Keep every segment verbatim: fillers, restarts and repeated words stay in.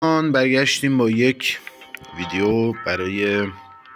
آن برگشتیم با یک ویدیو برای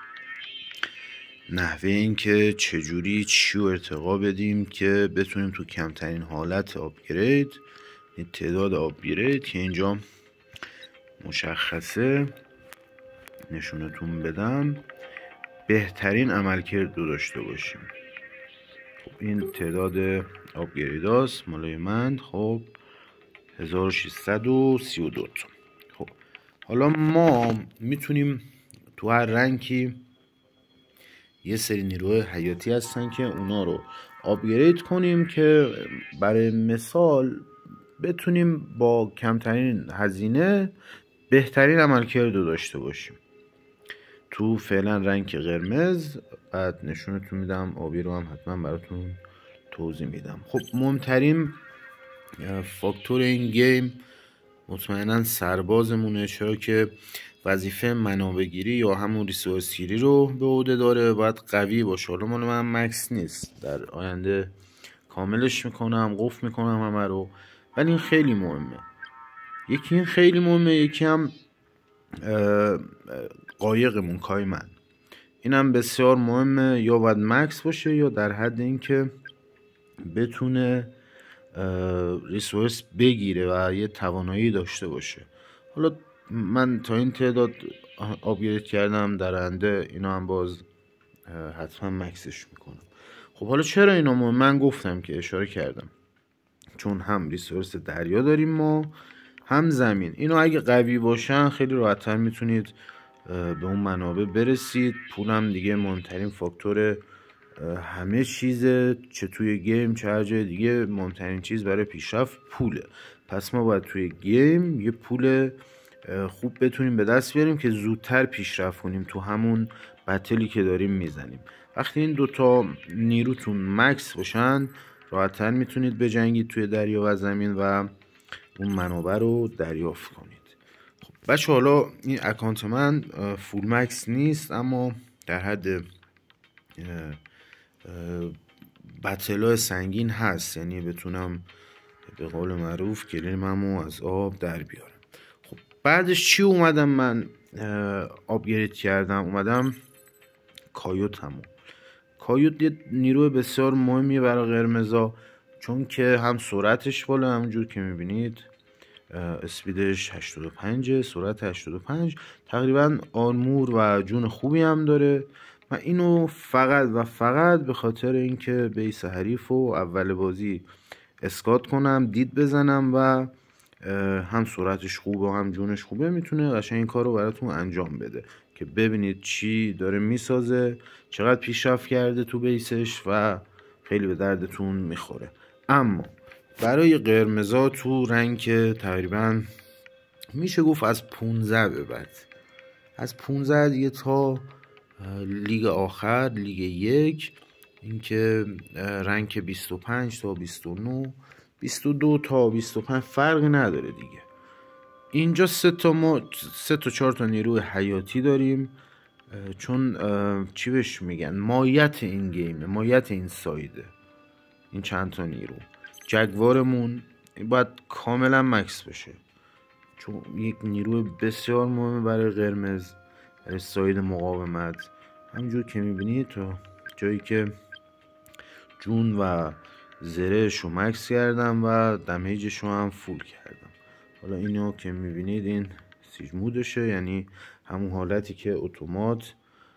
نحوه این که چجوری چی رو ارتقا بدیم که بتونیم تو کمترین حالت آپگرید تعداد آپگرید که اینجا مشخصه نشونتون بدم بهترین عملکرد رو داشته باشیم. خب این تعداد آپگرید هاست مالای من. خب هزار و ششصد و سی و دو تا. خب حالا ما میتونیم تو هر رنکی یه سری نیروهای حیاتی هستن که اونا رو آپگرید کنیم که برای مثال بتونیم با کمترین هزینه بهترین عملکرد رو داشته باشیم. تو فعلا رنگ قرمز، بعد نشونتون میدم آبی رو هم حتما براتون توضیح میدم. خب مهمترین فاکتور این گیم مطمئنا سربازمونه، چرا که وظیفه منابع گیری یا همون ریسورس گیری رو به عهده داره. باید قوی باشه. حالا مال من مکس نیست، در آینده کاملش میکنم، قفل میکنم همه رو، ولی این خیلی مهمه. یکی این خیلی مهمه، یکی هم قایقمون کایمن، اینم بسیار مهمه. یا باید مکس باشه یا در حد این که بتونه ریسورس بگیره و یه توانایی داشته باشه. حالا من تا این تعداد آپگرید کردم، در آینده اینا هم باز حتما مکسش میکنم. خب حالا چرا اینا مهم؟ من گفتم که اشاره کردم چون هم ریسورس دریا داریم ما، هم زمین. اینا اگه قوی باشن خیلی راحت‌تر میتونید به اون منابع برسید. پول هم دیگه مهمترین فاکتور همه چیزه، چه توی گیم چه هر جای دیگه. مهمترین چیز برای پیشرفت پوله. پس ما باید توی گیم یه پول خوب بتونیم به دست بیاریم که زودتر پیشرفت کنیم تو همون بتلی که داریم میزنیم. وقتی این دوتا نیروتون مکس باشن راحت‌تر میتونید بجنگید توی دریا و زمین و اون منابع رو دریافت کنید. خب بچه حالا این اکانت من فول مکس نیست، اما در حد بتلای سنگین هست، یعنی بتونم به قول معروف کلیممو از آب در بیارم. خب بعدش چی اومدم من آپگرید کردم؟ اومدم کایوتمو. کایوت یه نیروی بسیار مهمیه برای قرمزا، چون که هم سرعتش بالا، همونجور که میبینید اسپیدش هشتاد و پنج، سرعت هشتاد و پنج، تقریبا آرمور و جون خوبی هم داره. من اینو فقط و فقط به خاطر اینکه بیس حریف رو اول بازی اسکات کنم، دید بزنم و هم سرعتش خوبه و هم جونش خوبه، میتونه قشنگ این کار رو براتون انجام بده که ببینید چی داره میسازه، چقدر پیشرفت کرده تو بیسش و خیلی به دردتون میخوره. اما برای قرمزا تو رنگ تقریبا میشه گفت از پونزده به بعد، از پونزده دیگه تا لیگ آخر، لیگ یک، اینکه رنگ بیست و پنج تا بیست و نه، بیست و دو تا بیست و پنج فرقی نداره دیگه. اینجا سه تا ما سه تا چهار تا نیروی حیاتی داریم، چون چی بهش میگن، مایت این گیمه، مایت این سایده. این چند تا نیرو جگوارمون باید کاملا مکس باشه، چون یک نیرو بسیار مهمه برای قرمز، برای ساید مقاومت. همینجور که میبینید تا جایی که جون و زرهش رو مکس کردم و دمیجش رو هم فول کردم. حالا اینو که میبینید این سیج مودشه، یعنی همون حالتی که اتومات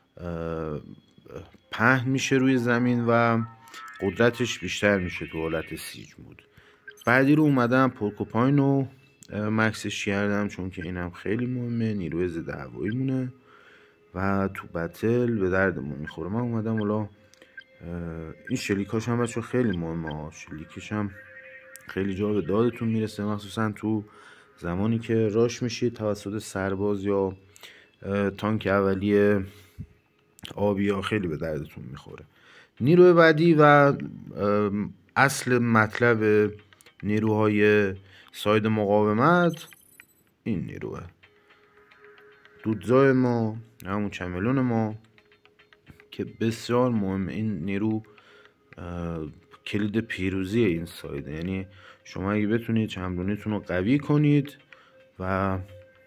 پهن میشه روی زمین و قدرتش بیشتر میشه تو حالت سیج مود. بعدی رو اومدم پورکوپاین رو مکسش کردم، چون که اینم خیلی مهمه، نیروی ضد هوایی مونه و تو بتل به دردمون میخوره. من اومدم حالا این شلیکاش هم بچه خیلی مهمه، شلیکش هم خیلی جا به دادتون میرسه، مخصوصا تو زمانی که راش میشید توسط سرباز یا تانک اولیه آبی ها، خیلی به دردتون میخوره. نیروی بعدی و اصل مطلب نیروهای ساید مقاومت این نیروه، دودزای ما، همون چملون ما که بسیار مهمه. این نیرو کلید پیروزی این سایده، یعنی شما اگه بتونید چملونیتون رو قوی کنید و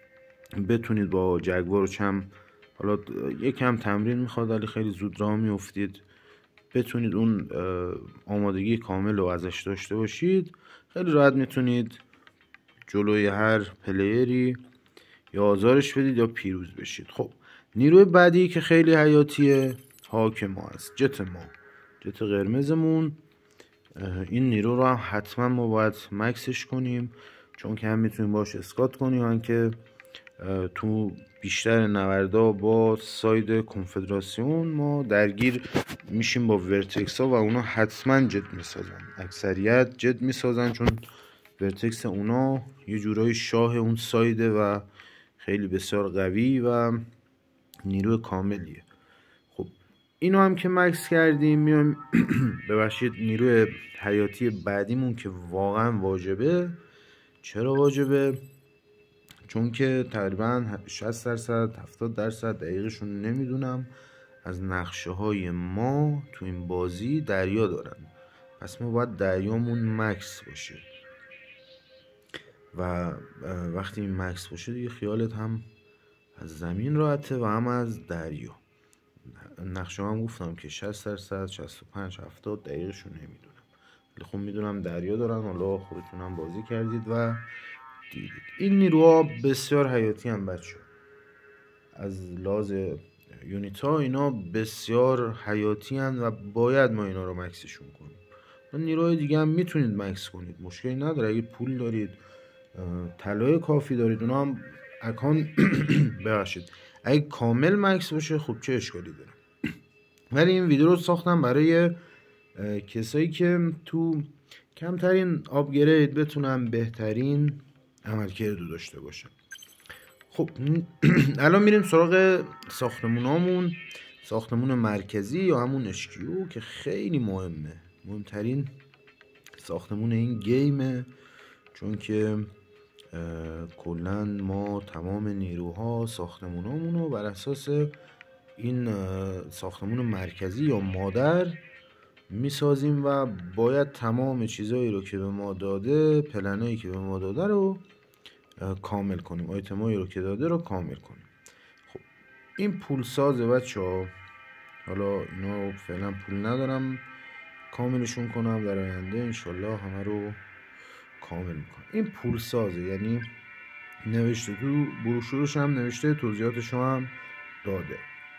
بتونید با جگوار و چم، حالا یکم تمرین میخواد ولی خیلی زود راه میافتید، بتونید اون آمادگی کامل رو ازش داشته باشید، خیلی راحت میتونید جلوی هر پلیری یا آزارش بدید یا پیروز بشید. خب نیروی بعدی که خیلی حیاتیه هاک ما است، جت ما، جت قرمزمون. این نیرو رو هم حتما ما باید مکسش کنیم، چون که هم میتونیم باش اسکات کنیم، هم که تو بیشتر نوردا با ساید کنفدراسیون ما درگیر میشیم با ورتکس ها و اونا حتما جت میسازن، اکثریت جت میسازن، چون ورتکس اونا یه جورای شاه اون سایده و خیلی بسیار قوی و نیروی کاملیه. خب اینو هم که مکس کردیم میایم ببخشید نیروی حیاتی بعدیمون که واقعا واجبه. چرا واجبه؟ چون که تقریبا شصت درصد هفتاد درصد دقیقشون نمیدونم از نقشه های ما تو این بازی دریا دارن، پس ما باید دریامون مکس باشه و وقتی این مکس باشه دیگه خیالت هم از زمین راحته و هم از دریا. نقشه هم گفتم که شصت درصد شصت و پنج هفتاد دقیقشون نمیدونم، ولی خب میدونم دریا دارن، حالا خودتونم بازی کردید و دیدید. این نیروها بسیار حیاتی هم بچه، از لحاظ یونیت ها اینا بسیار حیاتی هم و باید ما اینا رو مکسشون کنیم. نیروهای دیگه هم میتونید مکس کنید، مشکلی نداره، اگه پول دارید طلای کافی دارید اونا هم اکان ببخشید اگه کامل مکس باشه خب چه اشکالی داره. ولی این ویدیو رو ساختم برای کسایی که تو کمترین آپگرید بتونن بهترین عملکرد رو داشته باشن. خب الان میریم سراغ ساختمونامون، ساختمون مرکزی یا همون اشکیو که خیلی مهمه، مهمترین ساختمون این گیمه، چون که کلا ما تمام نیروها ساختمونامون رو بر اساس این ساختمون مرکزی یا مادر میسازیم و باید تمام چیزایی رو که به ما داده، پلنایی که به ما داده رو کامل کنیم، آیتمایی رو که داده رو کامل کنیم. خب این پول سازه بچه ها، حالا اینا فعلا پول ندارم کاملشون کنم، در آینده انشالله همه رو کامل میکنم. این پول سازه، یعنی نوشته تو بروشورش هم نوشته، توضیحاتش هم داده.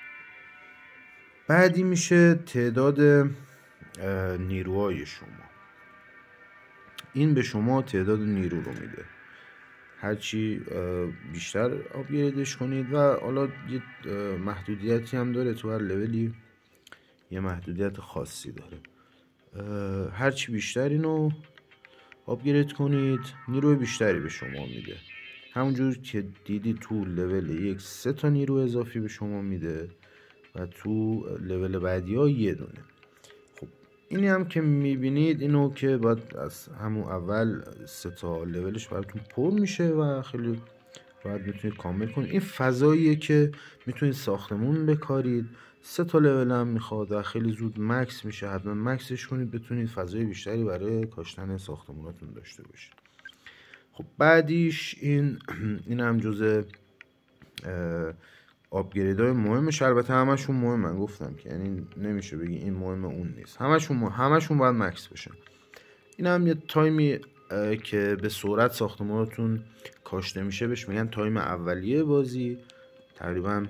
بعدی میشه تعداد نیروهای شما، این به شما تعداد نیرو رو میده، هرچی بیشتر آپگریدش کنید و حالا یه محدودیتی هم داره، تو هر لولی یه محدودیت خاصی داره، هرچی بیشتر اینو آپگرید کنید نیروی بیشتری به شما میده. همونجور که دیدی تو لول یک سه تا نیرو اضافی به شما میده و تو لول بعدی ها یه دونه. خب اینی هم که میبینید اینو که باید از همون اول سه تا لولش براتون پر میشه و خیلی راحت میتونید کامل کنید. این فضاییه که میتونید ساختمون بکارید، سه تا لول هم میخواد و خیلی زود مکس میشه، حتما مکسش کنید بتونید فضای بیشتری برای کاشتن ساختموناتون داشته باشید. خب بعدیش این این هم جزء آپگرید های مهمش، البته همشون مهم، من گفتم که یعنی نمیشه بگی این مهم اون نیست، همشون مهم. همشون باید مکس بشن. این هم یه تایمی که به سرعت ساختمانتون کاشته میشه بهش میگن تایم اولیه بازی، تقریبا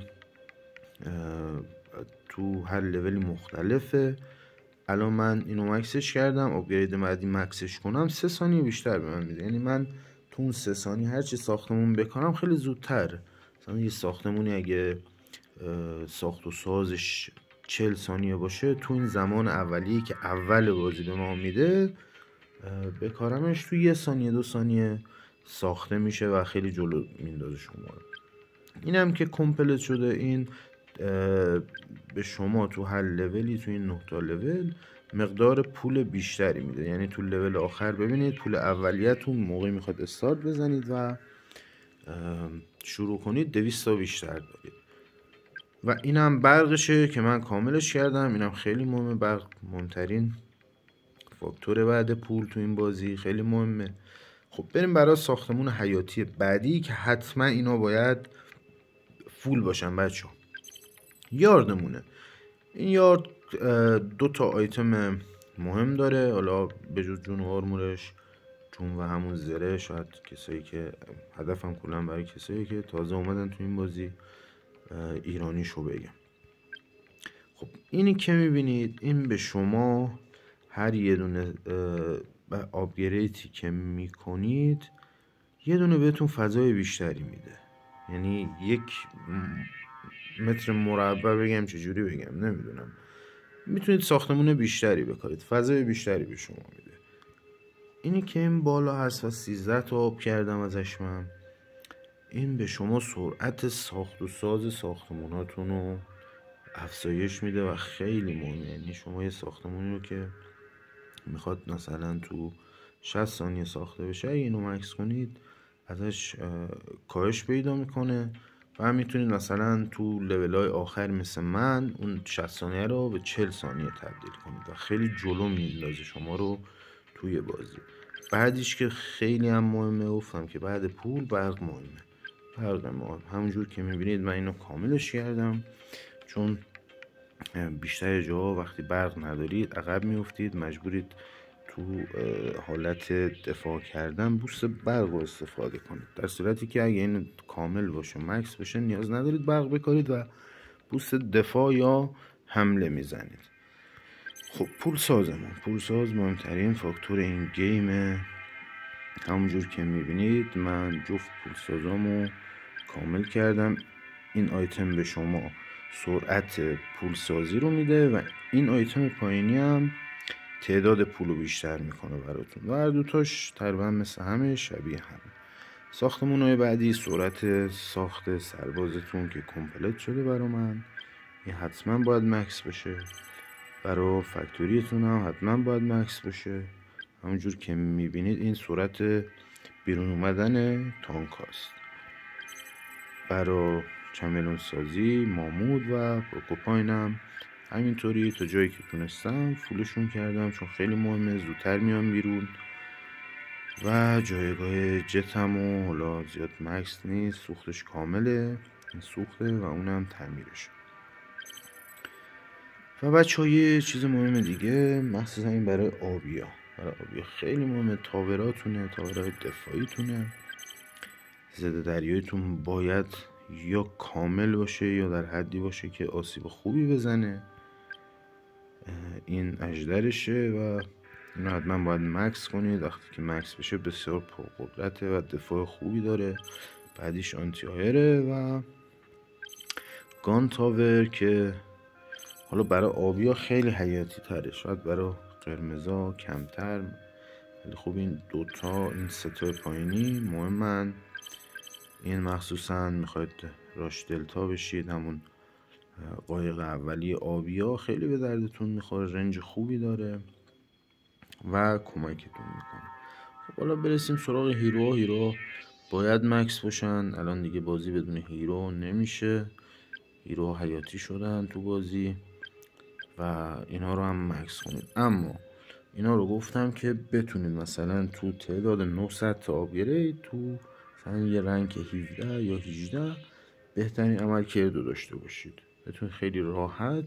تو هر لولی مختلفه. الان من اینو مکسش کردم، آپگرید بعدی مکسش کنم سه ثانیه بیشتر به من میده، یعنی من تو اون سه ثانیه هرچی ساختمون بکنم خیلی زودتر. مثلا یه ساختمونی اگه ساخت و سازش چهل ثانیه باشه، تو این زمان اولیه که اول بازی به ما میده بکارمش تو یه ثانیه دو ثانیه ساخته میشه و خیلی جلو میندازه شما رو. این هم که کمپلت شده، این به شما تو هر لولی تو این نه تا لول مقدار پول بیشتری میده، یعنی تو لول آخر ببینید پول اولیتون موقعی میخواد استارت بزنید و شروع کنید دویست تا بیشتر دارید. و اینم برقشه که من کاملش کردم، اینم خیلی مهمه، برق مهمترین فاکتور بعد پول تو این بازی، خیلی مهمه خب بریم برای ساختمون حیاتی بعدی که حتما اینا باید فول باشن بچه ها. یاردمونه. این یارد دو تا آیتم مهم داره، حالا به جز جون و آرمورش، جون و همون زره. شاید کسایی که هدفم کلا برای کسایی که تازه اومدن تو این بازی ایرانیشو بگم. خب اینی که میبینید این به شما هر یه دونه آپگریدی که میکنید یه دونه بهتون فضای بیشتری میده. یعنی یک متر مربع بگم چجوری بگم نمیدونم، میتونید ساختمون بیشتری بکارید، فضای بیشتری به شما میده. اینی که این بالا هست و سیزده تا آب کردم ازش من، این به شما سرعت ساخت و ساز ساختموناتون رو افزایش میده و خیلی مهمه. یعنی شما یه ساختمونی رو که میخواد مثلا تو شصت ثانیه ساخته بشه، اگه اینو مکس کنید ازش کاهش پیدا میکنه و هم میتونید مثلا تو لولای آخر مثل من اون شصت ثانیه رو به چهل ثانیه تبدیل کنید و خیلی جلو میندازه شما رو توی بازی. بعدیش که خیلی هم مهمه، گفتم که بعد پول برق مهمه. برق مهم همونجور که میبینید من اینو کاملش کردم، چون بیشتر جاها وقتی برق ندارید عقب میافتید، مجبورید تو حالت دفاع کردن بوست برق رو استفاده کنید، در صورتی که اگه این کامل باشه مکس بشه نیاز ندارید برق بکارید و بوست دفاع یا حمله میزنید. خب پول سازمون پول ساز مهمترین فاکتور این گیمه. همونجور که میبینید من جفت پول سازامو کامل کردم. این آیتم به شما سرعت پول سازی رو میده و این آیتم پایینی هم تعداد پول رو بیشتر میکنه براتون و هر دوتاش تقریبا مثل همه شبیه همه. ساختمون های بعدی سرعت ساخت سربازتون که کمپلت شده برا من، این حتما باید مکس بشه. برای فکتوریتون هم حتما باید مکس بشه. همونجور که میبینید این سرعت بیرون اومدن تانک هاست. برای چملون سازی مامود و پروکوپاینم همینطوری تا جایی که تونستم فولشون کردم، چون خیلی مهمه، زودتر میام بیرون. و جایگاه جتم و حالا زیاد مکس نیست، سوختش کامله، این سوخته و اونم تعمیرش. و بچه ها یه چیز مهم دیگه، مخصوصا این برای آبیا برای آبیا خیلی مهمه، تاوراتونه، تاورای دفاعیتونه. ضد دریاییتون باید یا کامل باشه یا در حدی باشه که آسیب خوبی بزنه. این اجدرشه و اینو حتما باید مکس کنید. وقتی که مکس بشه بسیار پرقدرته و دفاع خوبی داره. بعدیش آنتی آیره و گان تاور که حالا برای آبیا خیلی حیاتی تره، شاید برای قرمزا کمتر، ولی خب این دوتا این ستا پایینی مهمن. این مخصوصا میخواید راش دلتا بشید، همون قایق اولی آبیا خیلی به دردتون میخوره، رنج خوبی داره و کمکتون میکنه. خب حالا برسیم سراغ هیرو. هیرو باید مکس باشن، الان دیگه بازی بدون هیرو نمیشه. هیرو حیاتی شدن تو بازی و اینا رو هم مکس کنید. اما اینا رو گفتم که بتونید مثلا تو تعداد نهصد تا آپگرید تو مثلا یه رنگ هفده یا هجده بهترین عملکرد رو داشته باشید، بتونید خیلی راحت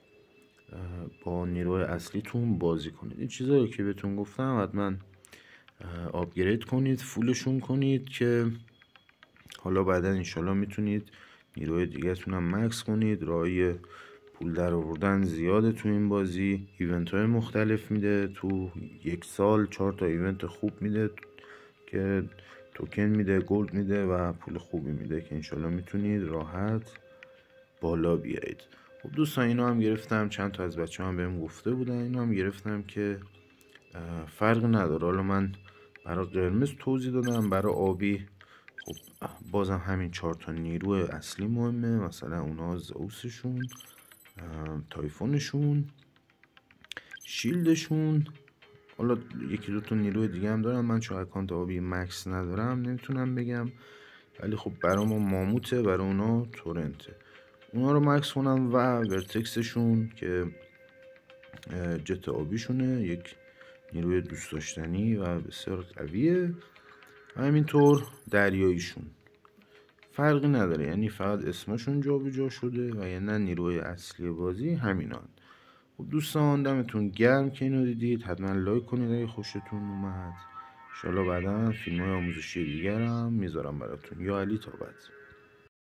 با نیروی اصلیتون بازی کنید. این چیزایی که بهتون گفتم حتما آپگرید کنید، فولشون کنید که حالا بعدا انشالله میتونید نیروی دیگه تون هم مکس کنید. راهی پول در آوردن زیاده تو این بازی، ایونت های مختلف میده، تو یک سال چهار تا ایونت خوب میده که توکن میده، گلد میده و پول خوبی میده که انشالله میتونید راحت بالا بیایید. خب دوستان اینو هم گرفتم، چند تا از بچه هم بهم گفته بودن، اینو هم گرفتم که فرق نداره. حالا من برای قرمز توضیح دادم، برای آبی خب بازم همین چهار تا نیرو اصلی مهمه، مثلا اونا زئوسشون، تایفونشون، شیلدشون. حالا یکی دو تا نیروی دیگه هم دارم، من چون اکانت آبی مکس ندارم نمیتونم بگم، ولی خب برای ما ماموته، برای اونا تورنته. اونا رو مکس کنم و ورتکسشون که جت آبیشونه، یک نیروی دوست داشتنی و بسیار قویه. و همینطور دریاییشون فرقی نداره، یعنی فقط اسمشون جابجا شده و یعنی نیروی اصلی بازی همینان. خب دوستان دمتون گرم که اینو دیدید، حتما لایک کنید اگه خوشتون اومد. انشالله بعدا فیلم های آموزشی دیگرم میذارم براتون. یا علی تا بعد.